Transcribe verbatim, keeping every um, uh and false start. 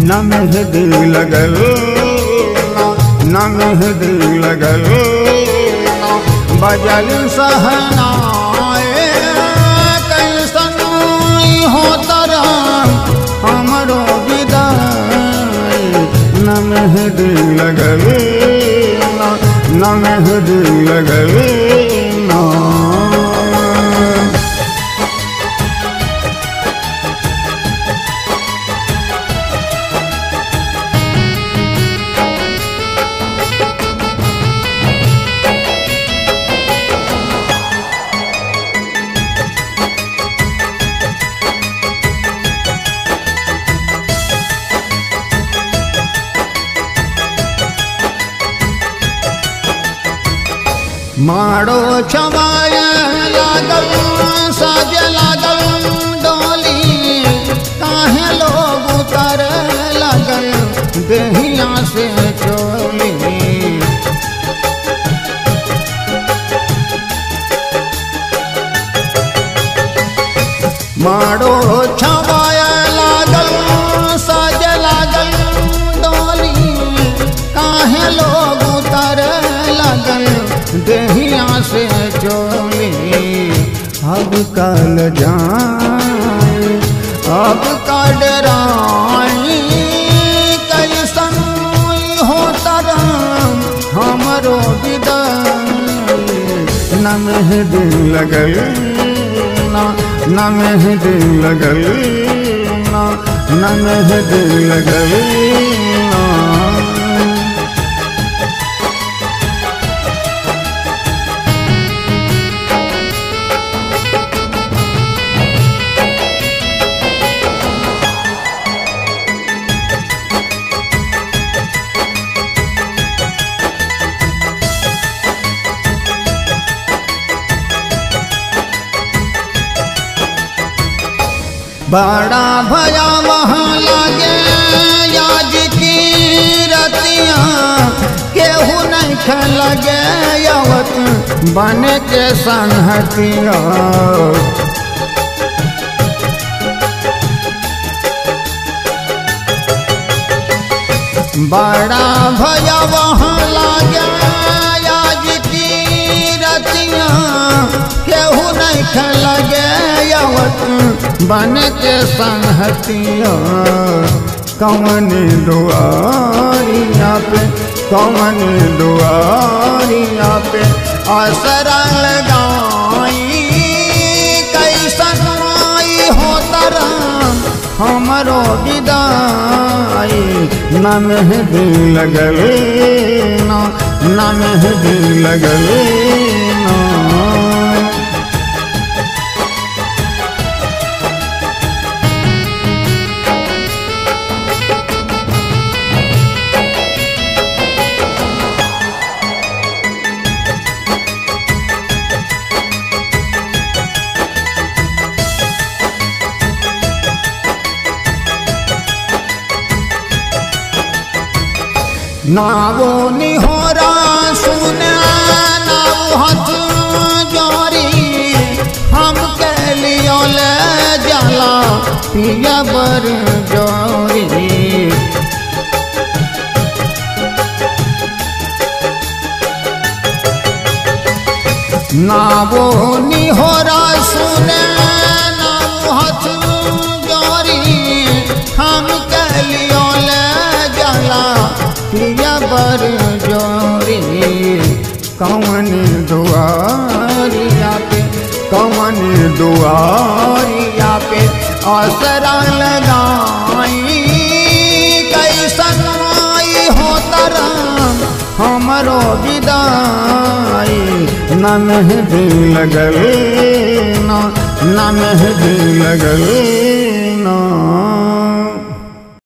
न मेहंदी लगल न मेहंदी लगल बजल सहनाए कैसन हो तरह हमरो विदाई न मेहंदी लगल न मेहंदी लगल ना माड़ो छवाय लागल साज लागल डोली काहे लोग उतर लगल देहिया से चोली माड़ो छवाय लागल साज लागल डोली काहे लोग उतर लगल देहिया से चोली अब कल जाए अब कल राई कैसन हो तरह हमरो विदाई न मेहंदी लगल न मेहंदी लगल न मेहंदी लगल बड़ा भयावह लगे आज की रतिया केहू नहीं लगे यावत बन के संहतिया बड़ा भयावह लगे आज की रतिया केहू नहीं लगे यावत बन के संहतिया कौन दुआरिया पे कौन दुआरिया पे आसरा लगाई कैसन आई हो तरह हमरो विदाई न मेहंदी लगल न मेहंदी लगल ना नावो निहोरा सुने नाव हाथ जोरी हम के लियो ले जाला पिया बर जोरी नावो निहोरा सुने नाव हाथ जोरी हम के लियो ले जाला पिया बर जोरी कौन दुआरिया पे कौन दुआरिया पे आसरा लगाई कैसन आई हो तरह हमरो विदाई न मेहंदी लगल न मेहंदी लगल ना